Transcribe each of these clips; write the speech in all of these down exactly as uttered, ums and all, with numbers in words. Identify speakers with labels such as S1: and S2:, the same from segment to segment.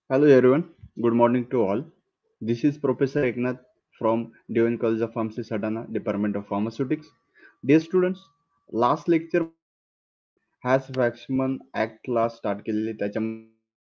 S1: Hello everyone, good morning to all. This is Professor Eknath from Dewan College of Pharmacy, Sadhana, Department of Pharmaceutics. Dear students, last lecture has Waxman Act ला start केलेली त्याच्यामध्ये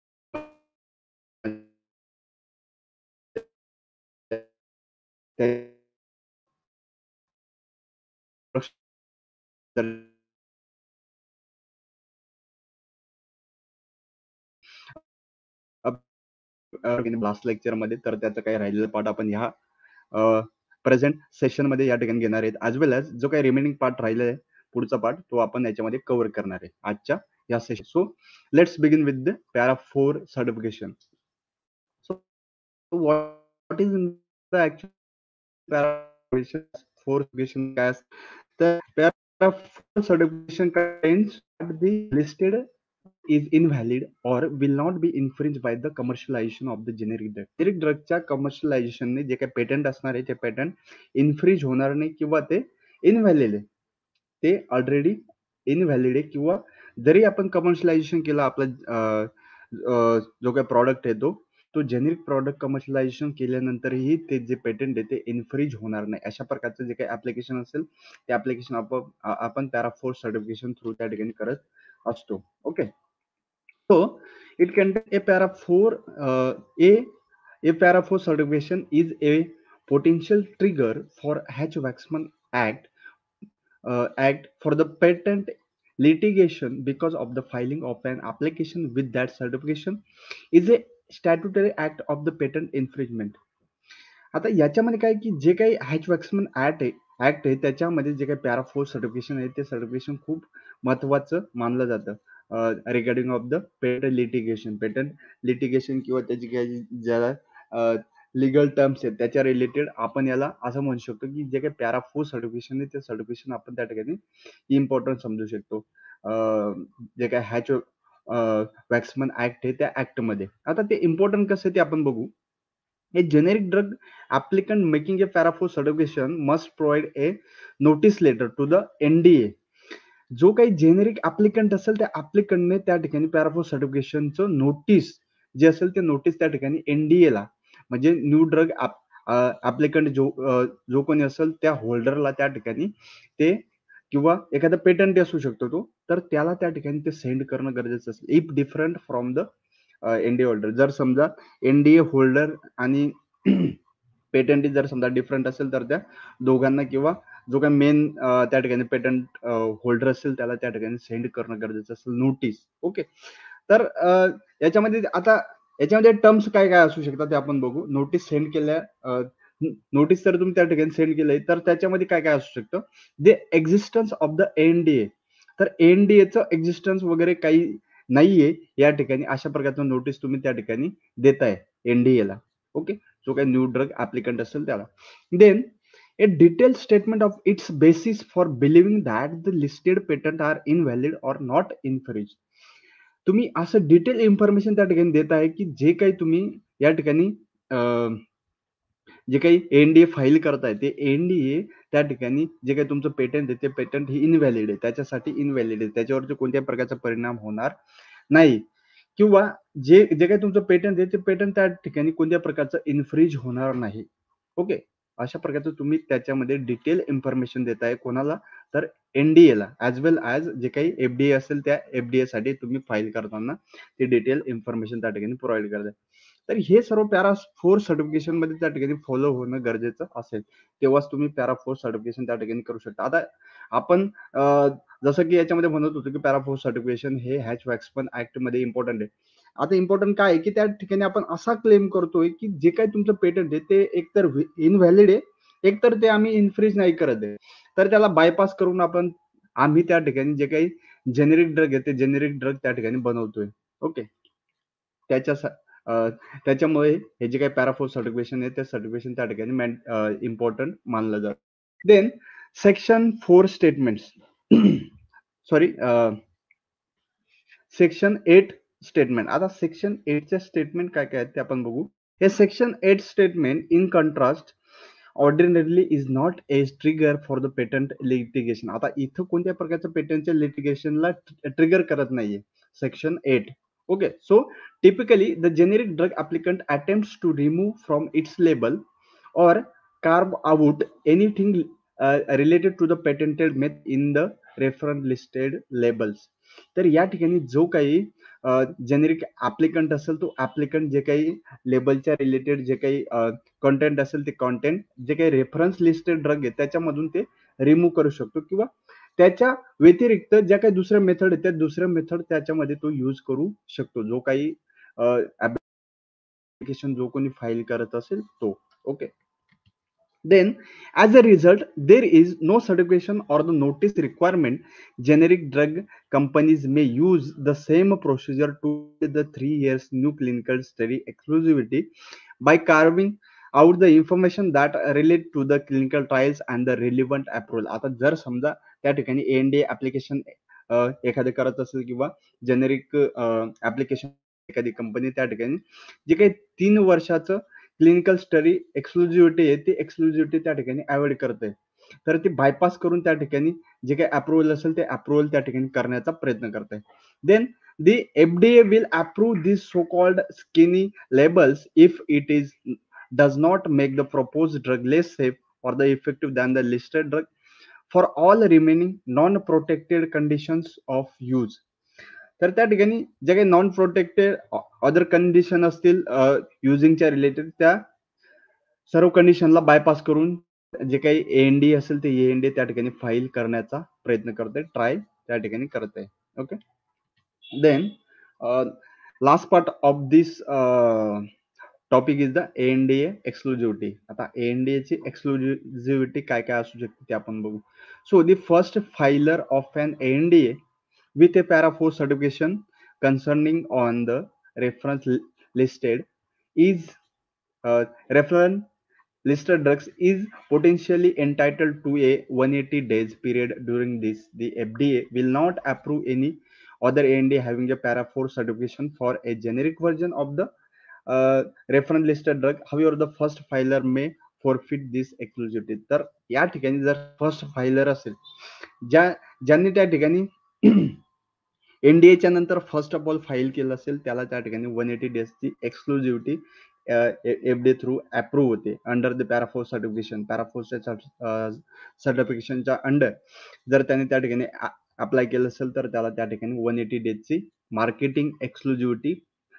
S1: last lecture मध्ये तर त्याचं काही राहिलेलं part आपण ह्या प्रेझेंट सेशन मध्ये या ठिकाणी घेणार आहेत ॲज वेल ॲज जो काही रिमेनिंग पार्ट राहिलेला आहे पुढचा पार्ट तो आपण याच्यामध्ये कव्हर करणार आहे आजच्या या session. So let's begin with the para four certification. So what is in the actual para four certification काय असतं तर para four certification contains the listed is invalid or will not be infringed by the commercialization of the generic drug. generic ड्रगच्या कमर्शियलायझेशनने जे काही patent असणार आहे ते पेटंट इन्फ्रिज होणार नाही किंवा ते इनव्हॅलिड आहे, ते ऑलरेडी इनव्हॅलिड आहे किंवा जरी आपण कमर्शियलायझेशन केलं आपला जो काही प्रॉडक्ट आहे तो तो जेनेरिक प्रॉडक्ट कमर्शियलायझेशन केल्यानंतरही ते जे पेटंट आहे ते इन्फ्रिज होणार नाही. अशा प्रकारचं जे काही ऍप्लिकेशन असेल ते ऍप्लिकेशन आपण आपण पॅरा फोर सर्टिफिकेशन थ्रू त्या ठिकाणी करत असतो. Okay, so it contains a para four uh, a a para four certification is a potential trigger for Hatch-Waxman Act uh, Act for the patent litigation because of the filing of an application with that certification is a statutory act of the patent infringement. आता याच्यामध्ये काय की जे काही Hatch Waxman act आहे act आहे त्याच्यामध्ये जे काही पॅरा फोर सर्टिफिकेशन आहे ते सर्टिफिकेशन खूप महत्वाचं मानलं जातं regarding of the patent litigation. Patent litigation किंवा त्याची काही ज्याला लिगल टर्म्स आहेत त्याच्या रिलेटेड आपण याला असं म्हणू शकतो की जे काही पॅरा फोर सर्टिफिकेशन आहे ते सर्टिफिकेशन आपण त्या ठिकाणी इम्पॉर्टंट समजू शकतो. जे काही हॅच वॅक्समन ऍक्ट आहे त्या ऍक्टमध्ये आता ते इम्पॉर्टंट कसं आहे ते आपण बघू. A generic drug applicant making a para four certification must provide a notice letter to the N D A. जो काही जेनेरिक ऍप्लिकंट असेल त्या ऍप्लिकंटने त्या ठिकाणी पॅरा फोर सर्टिफिकेशनचं नोटीस जे असेल ते नोटीस त्या ठिकाणी एनडीए ला म्हणजे न्यू ड्रग ऍप्लिकंट जो जो कोणी असेल त्या होल्डरला त्या ठिकाणी ते किंवा एखादा पेटंट असू शकतो तो तर त्याला त्या ठिकाणी ते सेंड करणं गरजेचं असेल if different from the NDA holder. जर समजा एनडीए होल्डर आणि पेटंट जर समजा डिफरंट असेल तर त्या दोघांना किंवा जो काही मेन त्या ठिकाणी पेटंट होल्डर असेल त्याला त्या ठिकाणी सेंड करणं गरजेचं असेल नोटीस. ओके, तर याच्यामध्ये आता याच्यामध्ये टर्म्स काय काय असू शकतात ते आपण बघू. नोटीस सेंड केल्या नोटीस जर तुम्ही त्या ठिकाणी सेंड केलंय तर त्याच्यामध्ये काय काय असू शकतं the existence of the NDA. तर एनडीएचं एक्झिस्टन्स वगैरे काही नाहीये या ठिकाणी अशा प्रकारचं नोटीस तुम्ही त्या ठिकाणी देताय एनडीए ला. ओके, जो काही न्यू ड्रग ऍप्लिकंट असेल त्याला. Then a detailed statement of its basis for believing that the listed patent are invalid or not infringed. तुम्ही असं डिटेल इन्फॉर्मेशन त्या ठिकाणी देत आहे की जे काही तुम्ही या ठिकाणी जे काही एनडीए फाईल करताय ते एनडीए त्या ठिकाणी जे काही तुमचं पेटंट आहे ते पेटंट ही इनव्हॅलिड आहे, त्याच्यासाठी इनव्हॅलिड आहे, त्याच्यावरती कोणत्याही प्रकारचा परिणाम होणार नाही किंवा जे जे काही तुमचं पेटंट आहे ते पेटंट त्या ठिकाणी कोणत्या प्रकारचं इन्फ्रिज होणार नाही. ओके, अशा प्रकारचं तुम्ही त्याच्यामध्ये डिटेल इन्फॉर्मेशन देताय कोणाला तर एनडीए ला ऍज वेल ऍज जे काही एफडीए असेल त्या एफडीए साठी तुम्ही फाईल करताना ते डिटेल इन्फॉर्मेशन त्या ठिकाणी प्रोव्हाइड करताय. तर हे सर्व पॅरा फोर सर्टिफिकेशन मध्ये त्या ठिकाणी फॉलो होणं गरजेचं असेल तेव्हाच तुम्ही पॅरा फोर सर्टिफिकेशन त्या ठिकाणी करू शकता. आता आपण जसं की याच्यामध्ये म्हणत होतो की पॅरा फोर सर्टिफिकेशन हे हॅच वॅक्समन ऍक्ट मध्ये इम्पॉर्टंट आहे. आता इम्पॉर्टंट काय आहे की त्या ठिकाणी आपण असा क्लेम करतोय की जे काही तुमचं पेटंट आहे ते एकतर इनव्हॅलिड आहे एकतर ते आम्ही इन्फ्रिज नाही करत आहे. तर त्याला बायपास करून आपण आम्ही त्या ठिकाणी जे काही जेनेरिक ड्रग आहे ते जेनेरिक ड्रग त्या ठिकाणी बनवतोय. ओके, त्याच्या त्याच्यामुळे हे जे काही पॅरा फोर सर्टिफिकेशन आहे ते सर्टिफिकेशन त्या ठिकाणी इम्पॉर्टंट मानलं जातं. Then section four statements sorry section eight statement. आता सेक्शन एटच्या स्टेटमेंट काय काय आहेत ते आपण बघू. हे section eight statement in contrast ordinarily is not a trigger for the patent litigation. आता इथं कोणत्या प्रकारचं पेटंटच्या लिटिगेशनला ट्रिगर करत नाहीये section eight. Okay, so typically the generic drug applicant attempts to remove from its label or carve out anything uh, related to the patented method in the reference listed labels. तर या ठिकाणी जो काही generic applicant असेल तो applicant जे काही लेबलच्या related जे काही कॉन्टेंट असेल ते कॉन्टेंट जे काही रेफरन्स लिस्टेड ड्रग आहे त्याच्यामधून ते रिमूव्ह करू शकतो किंवा त्याच्या व्यतिरिक्त ज्या काही दुसऱ्या मेथड आहेत त्या दुसऱ्या मेथड त्याच्यामध्ये तो यूज करू शकतो जो काही ऍप्लिकेशन जो कोणी फाईल करत असेल तो. Okay, then as a result there is no certification or the notice requirement. Generic drug companies may use the same procedure to the three years new clinical study exclusivity by carving out the information that relate to the clinical trials and the relevant approval. आता जर समजा त्या ठिकाणी NDA application एखादे करत असेल किंवा generic application एखादी कंपनी त्या ठिकाणी जे काही तीन वर्षाचं क्लिनिकल स्टडी एक्सक्लुझिव्हिटी आहे ती एक्सक्लुझिव्हिटी त्या ठिकाणी अवॉइड करते, तर ती बायपास करून त्या ठिकाणी जे काही अप्रुव्हल असेल ते अप्रुव्हल त्या ठिकाणी करण्याचा प्रयत्न करते. Then the F D A will approve these so-called skinny labels if it is does not make the proposed drug less safe or the effective than the listed drug for all remaining non-protected conditions of use. तर त्या ठिकाणी जे काही non protected other condition असतील युजिंगच्या related त्या सर्व कंडिशनला bypass करून जे काही एएनडी असेल ते एएनडी त्या ठिकाणी फाईल करण्याचा प्रयत्न करते, ट्राय त्या ठिकाणी करते. Okay, then last part of this topic is the ANDA exclusivity. आता एएनडीए ची एक्सक्लुझिव्हिटी काय काय असू शकते ते आपण बघू. So the first filer of an ANDA with a para four certification concerning on the reference listed is uh, reference listed drugs is potentially entitled to a one hundred eighty days period. During this the F D A will not approve any other A N D A having a para four certification for a generic version of the uh, reference listed drug. However, the first filer may forfeit this exclusivity. तर या ठिकाणी जर first फायलर असेल ज्या ज्यांनी त्या ठिकाणी एनडीएच्या नंतर फर्स्ट ऑफ ऑल फाईल केलं असेल त्याला त्या ठिकाणी वन एटी डेजची एक्सक्लुझिव्हिटी एफडीए थ्रू अप्रूव्ह होते अंडर द पॅराफोर सर्टिफिकेशन. पॅराफोरच्या सर्टिफिकेशनच्या अंडर जर त्याने त्या ठिकाणी अप्लाय केलं असेल तर त्याला त्या ठिकाणी वन एटी डेजची मार्केटिंग एक्सक्लुझिव्हिटी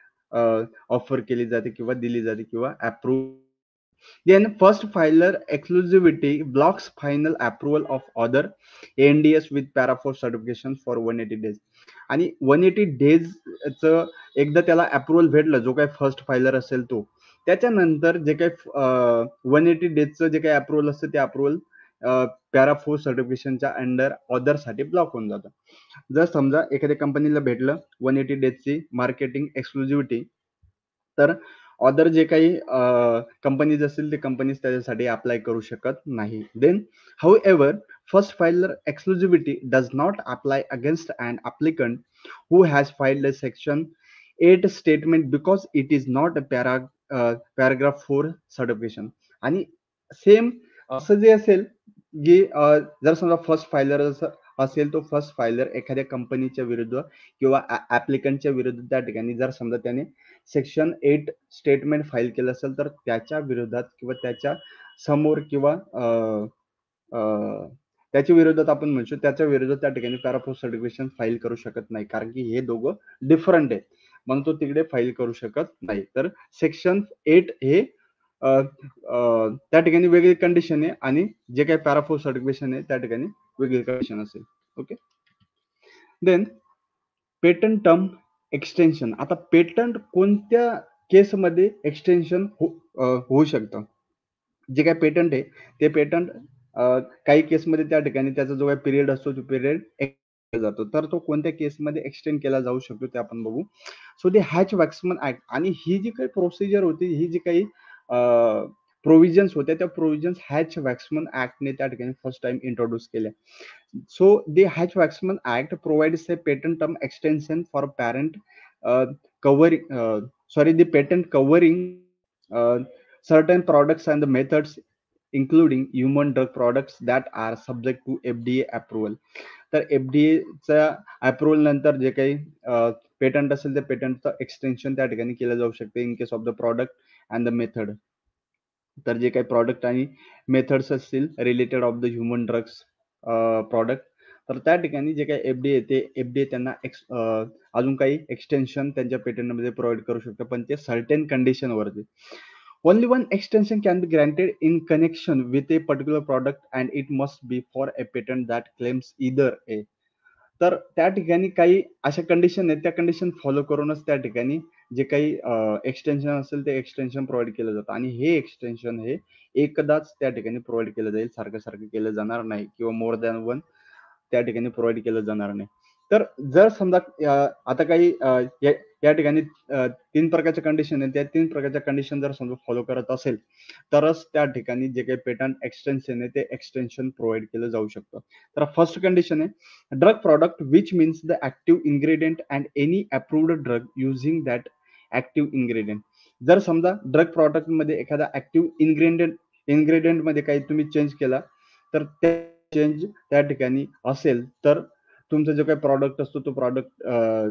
S1: ऑफर केली जाते किंवा दिली जाते किंवा approve. Then first filer exclusivity blocks final approval of other A N D S with para four certification for one hundred eighty days. आणि one hundred eighty days च एकदा त्याला अप्रुव्हल भेटलं जो काही फर्स्ट फायलर असेल तो त्याच्यानंतर जे काही वन एटी डेजचं जे काही अप्रुव्हल असतं ते अप्रुव्हल पॅरा फोर सर्टिफिकेशनच्या अंडर ऑदर साठी ब्लॉक होऊन जातं. जर समजा एखाद्या कंपनीला भेटलं वन एटी डेजची मार्केटिंग एक्सक्लुझिव्हिटी तर अदर जे काही कंपनीज असतील ते कंपनीज त्याच्यासाठी अप्लाय करू शकत नाही. Then however first filer exclusivity does not apply against an applicant who has filed a section eight statement because it is not a para, uh, paragraph four certification. आणि same असं जे असेल की जर समजा फर्स्ट फायलर असेल तो फर्स्ट फायलर एखाद्या कंपनीच्या विरुद्ध किंवा ऍप्लिकंटच्या विरुद्ध त्या ठिकाणी जर समजा त्याने सेक्शन एट स्टेटमेंट फाईल केलं असेल तर त्याच्या विरोधात किंवा त्याच्या समोर किंवा त्याच्या विरोधात आपण म्हणतो त्याच्या विरोधात त्या ठिकाणी पॅराफोर सर्टिफिकेशन फाईल करू शकत नाही कारण की हे दोघं डिफरंट आहेत म्हणून तो तिकडे फाईल करू शकत नाही. तर सेक्शन एट हे त्या ठिकाणी वेगळी कंडिशन आहे आणि जे काही पॅराफोर सर्टिफिकेशन आहे त्या ठिकाणी वेगळी कंडिशन असेल. Okay, then patent term extension. आता पेटंट कोणत्या केसमध्ये एक्सटेन्शन होऊ शकतं. जे काही पेटंट आहे ते पेटंट काही केसमध्ये त्या ठिकाणी त्याचा जो काही पिरियड असतो तो पिरियड एक्सटेंड जातो तर तो कोणत्या केसमध्ये एक्सटेंड केला जाऊ शकतो ते आपण बघू. So the Hatch Waxman act आणि ही जी काही प्रोसिजर होती ही जी काही प्रोव्हिजन्स होत्या त्या प्रोव्हिजन्स हॅच वॅक्समन ऍक्टने त्या ठिकाणी फर्स्ट टाइम इंट्रोड्यूस केल्या. So the Hatch-Waxman Act provides a patent term extension for parent uh, covering, uh, sorry, the patent covering uh, certain products and the methods, including human drug products that are subject to F D A approval. तर F D A चा approval नंतर जे काही patent असेल त्या पेटंटचं extension त्या ठिकाणी केलं जाऊ शकते in case of the product and the method. तर जे काही प्रॉडक्ट आणि मेथड्स असतील related of the human drugs product, तर त्या ठिकाणी जे काही एफडीए ते एफडीए त्यांना एक्स अ, अजून काही एक्सटेन्शन त्यांच्या पेटंटमध्ये प्रोव्हाईड करू शकतं, पण ते सर्टेन कंडिशनवरती. Only one extension can be granted in connection with a particular product and it must be for a patent that claims either a. तर त्या ठिकाणी काही अशा कंडिशन आहेत, त्या कंडिशन फॉलो करूनच त्या ठिकाणी जे काही एक्सटेन्शन असेल ते एक्सटेन्शन प्रोव्हाइड केलं जातं आणि हे एक्सटेन्शन हे एकदाच त्या ठिकाणी प्रोव्हाइड केलं जाईल, सारखं सारखं केलं जाणार नाही किंवा मोर दॅन वन त्या ठिकाणी प्रोव्हाइड केलं जाणार नाही. तर जर समजा अ, आता काही अ, या या ठिकाणी अ, तीन प्रकारच्या कंडिशन आहेत, त्या तीन प्रकारच्या कंडिशन जर समजा फॉलो करत असेल, तरच त्या ठिकाणी जे काही पेटंट एक्सटेन्शन आहे ते एक्सटेन्शन प्रोव्हाइड केलं जाऊ शकतं. तर फर्स्ट कंडिशन आहे drug product which means the active ingredient and any approved drug using that active ingredient. जर समजा ड्रग प्रॉडक्ट मध्ये एखादा ऍक्टिव्ह इन्ग्रेडियंट इन्ग्रेडियंट मध्ये काही तुम्ही चेंज केला, तर त्या चेंज त्या ठिकाणी असेल तर तुमचा जो काही प्रॉडक्ट असतो तो प्रॉडक्ट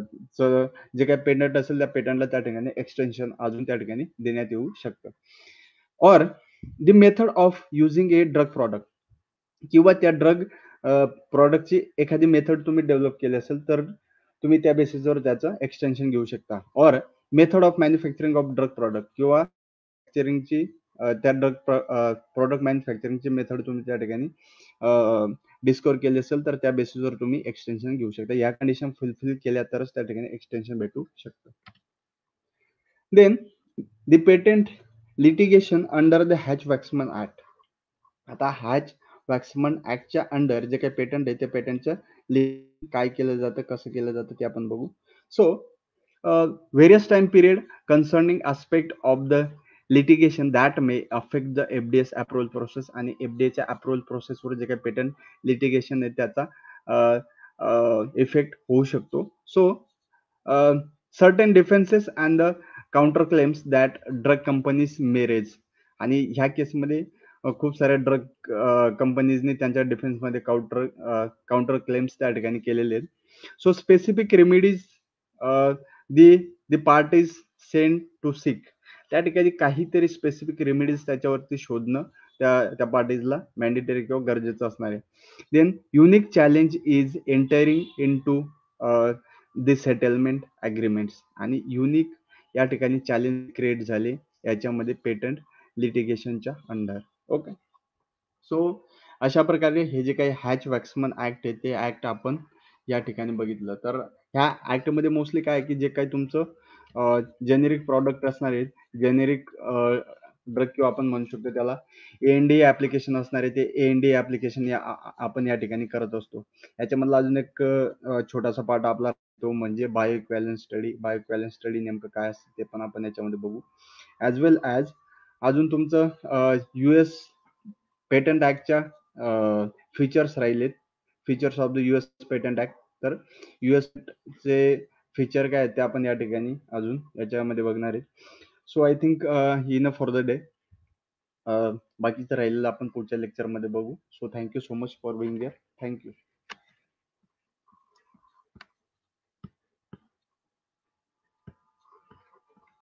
S1: जे काही पेटंट असेल त्या पेटंटला त्या ठिकाणी एक्सटेन्शन अजून त्या ठिकाणी देण्यात येऊ शकतं. और the method of using a drug product, किंवा त्या ड्रग प्रॉडक्टची एखादी मेथड तुम्ही डेव्हलप केली असेल तर तुम्ही त्या बेसिसवर त्याचं एक्सटेन्शन घेऊ शकता. और method of manufacturing of drug product, किंवा मॅन्युफॅक्चरिंगची त्या ड्रग प्रॉडक्ट मॅन्युफॅक्चरिंगची मेथड तुम्ही त्या ठिकाणी डिस्कवर केली असेल तर त्या बेसिसवर तुम्ही एक्सटेन्शन घेऊ शकता. या कंडिशन फुलफिल केल्या तरच त्या ठिकाणी एक्सटेन्शन भेटू शकतं. Then the patent litigation under the Hatch Waxman act. आता हॅच वॅक्समन ऍक्टच्या अंडर जे काही पेटंट आहे त्या पेटंटचं काय केलं जातं, कसं केलं जातं ते आपण बघू. So various time period concerning aspect of the litigation that may affect the FDA's approval process. आणि एफडीएच्या अप्रुव्हल प्रोसेसवर जे काही पेटंट लिटिगेशन आहे त्याचा इफेक्ट होऊ शकतो. So certain defences and the counter claims that drug companies may raise. आणि ह्या केसमध्ये खूप साऱ्या ड्रग कंपनीजनी त्यांच्या डिफेन्समध्ये काउंटर काउंटर क्लेम्स त्या ठिकाणी केलेले आहेत. So specific remedies the the parties send to seek. त्या ठिकाणी काहीतरी स्पेसिफिक रेमेडीज त्याच्यावरती शोधणं त्या त्या पार्टीजला मॅन्डेटरी किंवा गरजेचं असणार आहे. Then unique challenge is entering into the settlement agreements. आणि युनिक या ठिकाणी चॅलेंज क्रिएट झाले याच्यामध्ये पेटंट लिटिगेशनच्या अंडर. ओके, सो अशा प्रकारे हे जे काही हॅच वॅक्समन ऍक्ट आहे ते ऍक्ट आपण या ठिकाणी बघितलं. तर ह्या ऍक्टमध्ये मोस्टली काय आहे की जे काही तुमचं जेनेरिक प्रॉडक्ट असणार आहे, जेनेरिक ड्रग किंवा आपण म्हणू शकतो त्याला एएनडीए ऍप्लिकेशन असणार आहे, ते एएनडीए ऍप्लिकेशन या आपण या ठिकाणी करत असतो. याच्यामधला अजून एक छोटासा पार्ट आपला तो म्हणजे bioequivalence study. Bioequivalence study नेमकं काय असतं ते पण आपण याच्यामध्ये बघू. ॲज वेल ॲज अजून तुमचं युएस पेटंट ऍक्टच्या फीचर्स राहिलेत, features of the US patent act. तर युएस चे फीचर काय आहेत ते आपण या ठिकाणी अजून याच्यामध्ये बघणार आहे. So I think enough for the day. बाकीचं राहिलेलं आपण पुढच्या लेक्चरमध्ये बघू. So thank you so much for being here. Thank you.